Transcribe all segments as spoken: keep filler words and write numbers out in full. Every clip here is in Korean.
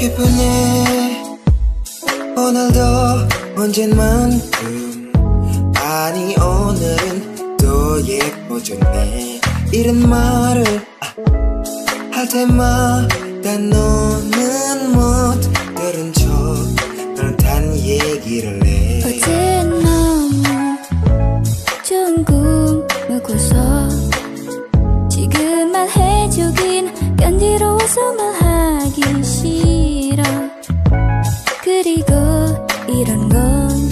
기쁘네 오늘도 언젠만큼 아니 오늘은 또 예뻐졌네 이런 말을 아, 할 때마다 너는 못 들은 척 넌 단 얘기를 해 어제 너무 좋은 꿈을 꿔서 지금 말해주긴 간지러워서 말하기 싫어 그리고 이런 건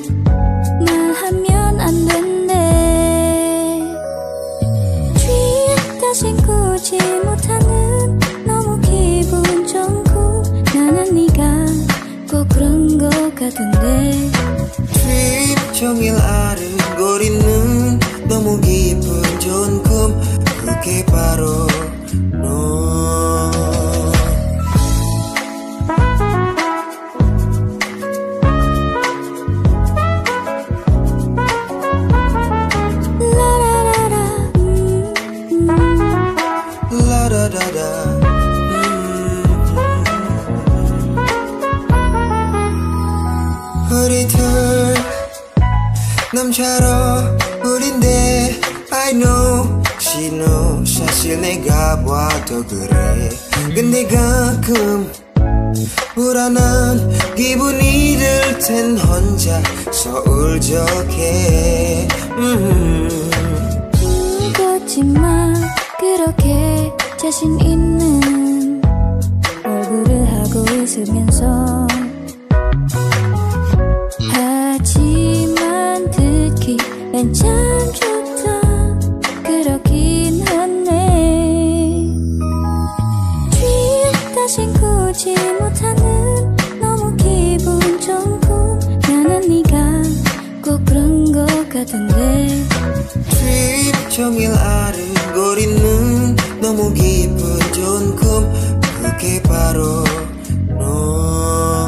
말하면 안 된대 dream 다신 꾸지 못하는 너무 기분 좋은 꿈 나는 네가 꼭 그런 것 같은데 dream 종일 아른거리는 너무 기분 좋은 꿈 그게 바로 너 라라라라 음, 음. 라라라라 우리들 남자로 우린데 I know she know 사실 내가 봐도 그래 근데 가끔 불안한 기분이 들 땐 혼자서 울적해 음. 거짓말 그렇게 자신 있는 얼굴을 하고 있으면서 하지만 듣기엔 참 좋다 그렇긴 하네 dream 다신 꾸지 못하는 너무 기분 좋은 꿈 나는 네가 꼭 그런 것 같은데 dream 종일 아른거리는 너무 기분 좋은 꿈 그게 바로 너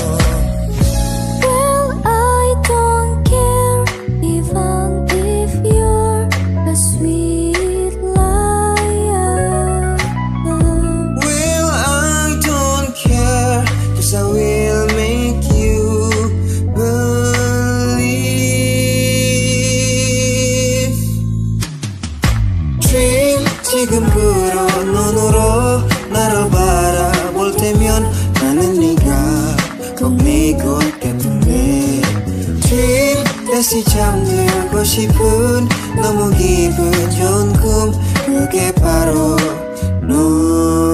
Well, I don't care even if you're a sweet liar Well, I don't care cause I will make you believe Dream 지금부터 눈으로 나를 바라볼 때면 나는 네가 꼭 네 것 같은데 Dream 다시 잠들고 싶은 너무 기분 좋은 꿈 그게 바로 너